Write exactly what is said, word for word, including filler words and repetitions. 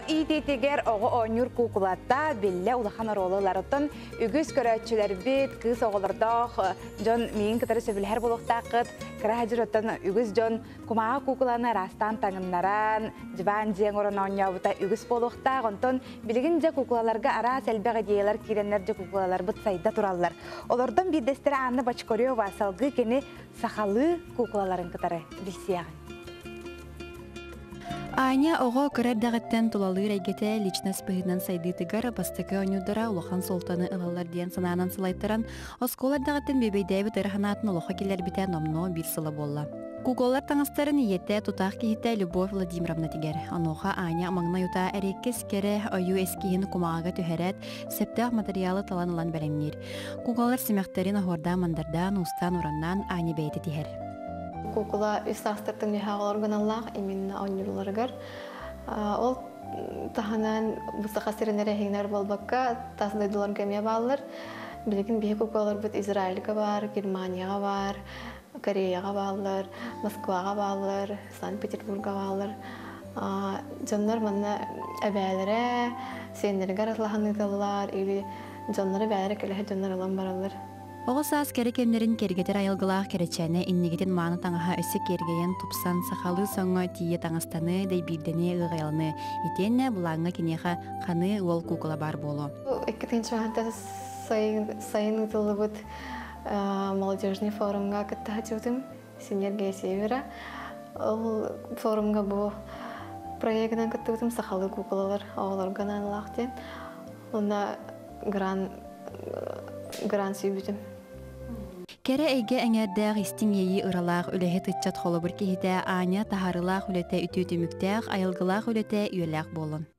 итетигер оғы ойнур кукулатта билле улахан оролыларытын үгіз көрәтчілер бит, кыз оғылырдақ, жон мейін кітары сөбілер болуқтақыт, кірахаджырыттын үгіз жон кумаға кукуланы растан таңыннаран, жыбан жең орын ойнауыта үгіз болуқтақ, онтон білігін жа кукулаларға ара сәлбәғі дейелер кейленер жа кукулалар бұт сайда туралылар. Олардан бидестері Анна Бочкорева салғы кені сақалы кукулаларын кітары білсияғын. Аня оғы көрәрдәғіттен тұлалы рәйгеті личность пығынан сайдытығар бастықы ойнудыра улахан солтаны ылалар дейін сананан сылайттыран, осколардағыттен бебейдәйбі тәрханатын улаха келер бітә номно бір сылы болла. Куколар таңыстарын иетті тұтақ кейітті Любовь Владимировна тигер. Аноға Аня маңна юта әреккес кері ойу әскейін кумағаға түхәрәт септақ материалы таланылан бәрәңнер. Куколар семяқтарын ахорда мандардан, устан ораннан Аня бәйті тихер. Кукула үстастыртын яғалар ғаналлақ, именно ойныруларғар. Ол таханан бұстақа сиренері әйгінер болбаққа тасындайдылар көмия балылар. Білігін бейі кукулар бұд Израильға бар, Германияға бар, Кореяға балылар, Москваға балылар, Санкт-Петербургға балылар. Жонлар манна әбәлері, сейнлерге аратлағаны талылар, или жонлары бәлері кәлігі жонлар алан баралар. Оғысас кәрі кемлерін кергетер айылғылақ кәречәне иннегетін маны таңаға өсі кергейен тұпсан сақалы соңы тие таңыстаны дәй бірдене ұғайлыны. Етенне бұлаңға кенеға қаны ол кукула бар болу. Эккетін шағанта сайын ұтылы бұд молодежный форумға кітті жүдім, Синергия Севера. Ол форумға бұл проектінен кітті бұдым сақалы кукулалар оғыларға нанылақтен. Онда гран сүйбітім. Кәрі әйге әңердәғ истин ейі ұралақ үләхі тұтчат қолы бір кейді Аня тахарылақ үләті үті түміктәғ, айылғылақ үләті үйеләқ болын.